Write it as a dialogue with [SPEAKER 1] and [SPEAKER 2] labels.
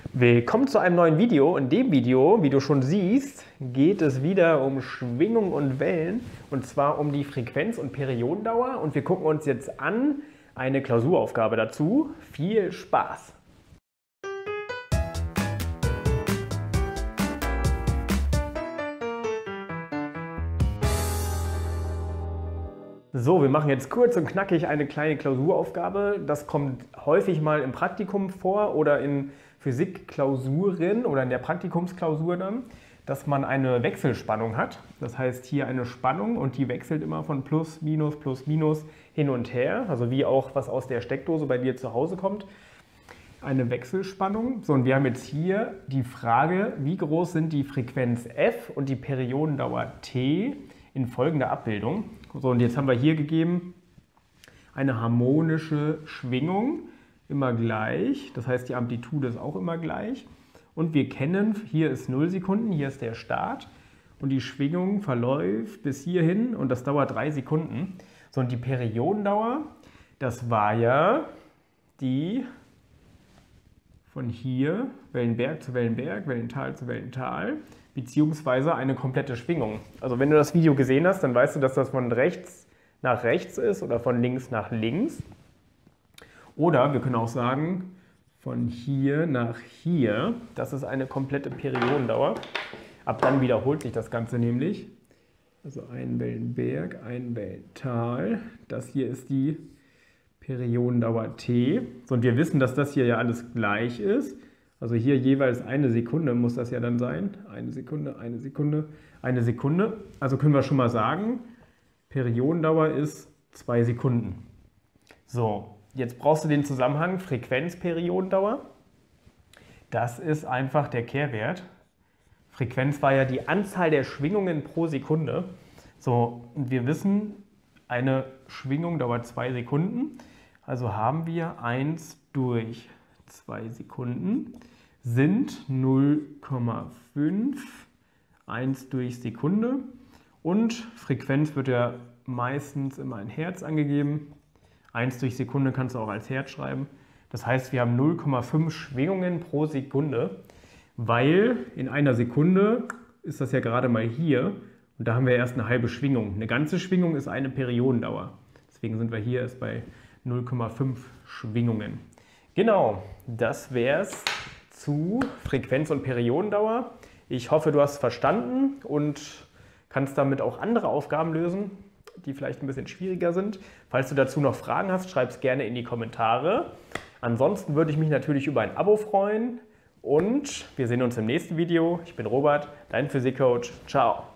[SPEAKER 1] Willkommen zu einem neuen Video. In dem Video, wie du schon siehst, geht es wieder um Schwingung und Wellen, und zwar um die Frequenz- und Periodendauer, und wir gucken uns jetzt an eine Klausuraufgabe dazu. Viel Spaß! So, wir machen jetzt kurz und knackig eine kleine Klausuraufgabe. Das kommt häufig mal im Praktikum vor oder in Physikklausuren oder in der Praktikumsklausur dann, dass man eine Wechselspannung hat. Das heißt, hier eine Spannung und die wechselt immer von plus, minus hin und her. Also wie auch was aus der Steckdose bei dir zu Hause kommt. Eine Wechselspannung. So, und wir haben jetzt hier die Frage, wie groß sind die Frequenz f und die Periodendauer t in folgender Abbildung. So, und jetzt haben wir hier gegeben eine harmonische Schwingung, immer gleich. Das heißt, die Amplitude ist auch immer gleich. Und wir kennen, hier ist 0 Sekunden, hier ist der Start. Und die Schwingung verläuft bis hierhin und das dauert 3 Sekunden. So, und die Periodendauer, das war ja die von hier, Wellenberg zu Wellenberg, Wellental zu Wellental, beziehungsweise eine komplette Schwingung. Also wenn du das Video gesehen hast, dann weißt du, dass das von rechts nach rechts ist oder von links nach links. Oder wir können auch sagen, von hier nach hier. Das ist eine komplette Periodendauer. Ab dann wiederholt sich das Ganze nämlich. Also ein Wellenberg, ein Wellental. Das hier ist die Periodendauer t. So, und wir wissen, dass das hier ja alles gleich ist. Also hier jeweils eine Sekunde muss das ja dann sein. Eine Sekunde, eine Sekunde, eine Sekunde. Also können wir schon mal sagen, Periodendauer ist 2 Sekunden. So, jetzt brauchst du den Zusammenhang Frequenz-Periodendauer. Das ist einfach der Kehrwert. Frequenz war ja die Anzahl der Schwingungen pro Sekunde. So, und wir wissen, eine Schwingung dauert 2 Sekunden. Also haben wir 1 durch 2 Sekunden sind 0,5, 1 durch Sekunde. Und Frequenz wird ja meistens immer in Hertz angegeben. 1 durch Sekunde kannst du auch als Hertz schreiben. Das heißt, wir haben 0,5 Schwingungen pro Sekunde, weil in einer Sekunde ist das ja gerade mal hier und da haben wir erst eine halbe Schwingung. Eine ganze Schwingung ist eine Periodendauer. Deswegen sind wir hier erst bei 0,5 Schwingungen. Genau, das wäre es zu Frequenz- und Periodendauer. Ich hoffe, du hast es verstanden und kannst damit auch andere Aufgaben lösen, die vielleicht ein bisschen schwieriger sind. Falls du dazu noch Fragen hast, schreib es gerne in die Kommentare. Ansonsten würde ich mich natürlich über ein Abo freuen und wir sehen uns im nächsten Video. Ich bin Robert, dein Physikcoach. Ciao!